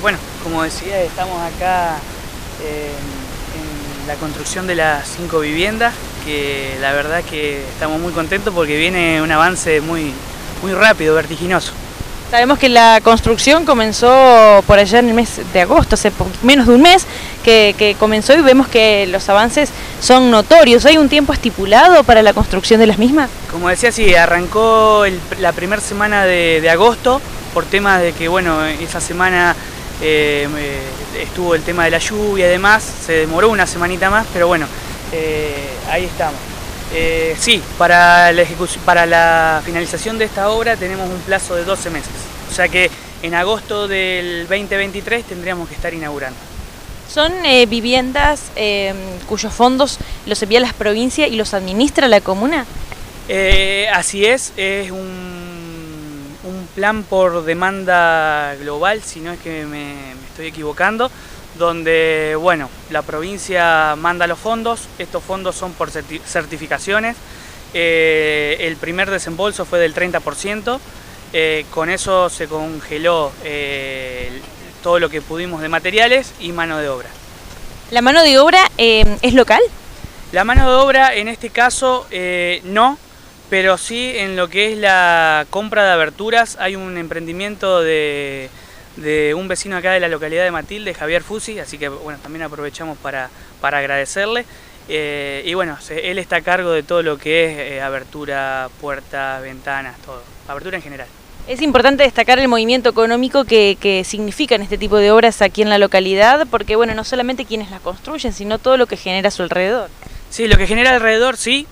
Bueno, como decía, estamos acá en la construcción de las 5 viviendas, que la verdad que estamos muy contentos porque viene un avance muy rápido, vertiginoso. Sabemos que la construcción comenzó por allá en el mes de agosto, hace menos de un mes que comenzó, y vemos que los avances son notorios. ¿Hay un tiempo estipulado para la construcción de las mismas? Como decía, sí, arrancó la primera semana de agosto, por temas de que, bueno, esa semana estuvo el tema de la lluvia y demás, se demoró una semanita más, pero bueno, ahí estamos. Sí, para la finalización de esta obra tenemos un plazo de 12 meses, o sea que en agosto del 2023 tendríamos que estar inaugurando. Son viviendas cuyos fondos los envía las provincias y los administra la comuna. Así es un plan por demanda global, si no es que me estoy equivocando, donde, bueno, la provincia manda los fondos. Estos fondos son por certificaciones. El primer desembolso fue del 30%, con eso se congeló todo lo que pudimos de materiales y mano de obra. ¿La mano de obra es local? La mano de obra en este caso no, pero sí en lo que es la compra de aberturas. Hay un emprendimiento de un vecino acá de la localidad de Matilde, Javier Fusi, así que bueno, también aprovechamos para agradecerle. Y bueno, él está a cargo de todo lo que es abertura, puertas, ventanas, todo, abertura en general. Es importante destacar el movimiento económico que significan este tipo de obras aquí en la localidad, porque bueno, no solamente quienes las construyen, sino todo lo que genera a su alrededor. Sí, lo que genera alrededor, sí.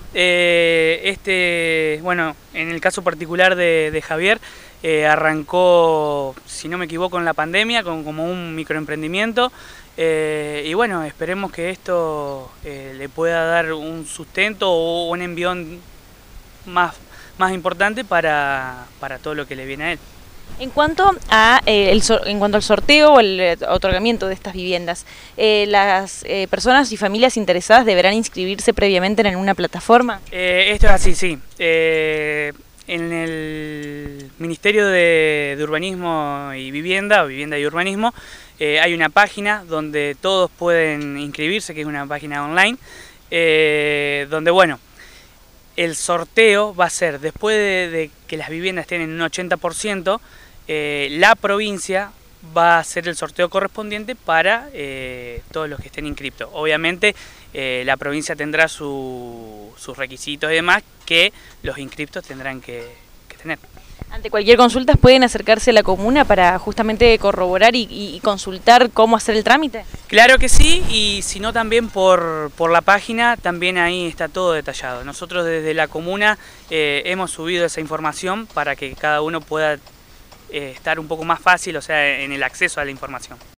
Bueno, en el caso particular de Javier, arrancó, si no me equivoco, en la pandemia, como un microemprendimiento. Y bueno, esperemos que esto le pueda dar un sustento o un envión más importante para todo lo que le viene a él. En cuanto al sorteo o el otorgamiento de estas viviendas, ¿las personas y familias interesadas deberán inscribirse previamente en una plataforma? Esto es así, sí. En el Ministerio de Urbanismo y Vivienda, o Vivienda y Urbanismo, hay una página donde todos pueden inscribirse, que es una página online, donde, bueno, el sorteo va a ser, después de que las viviendas tienen un 80%, la provincia va a hacer el sorteo correspondiente para todos los que estén inscriptos. Obviamente la provincia tendrá sus requisitos y demás que los inscriptos tendrán que tener. Ante cualquier consulta pueden acercarse a la comuna para justamente corroborar y consultar cómo hacer el trámite. Claro que sí, y si no también por la página, también ahí está todo detallado. Nosotros desde la comuna hemos subido esa información para que cada uno pueda estar un poco más fácil, o sea, en el acceso a la información.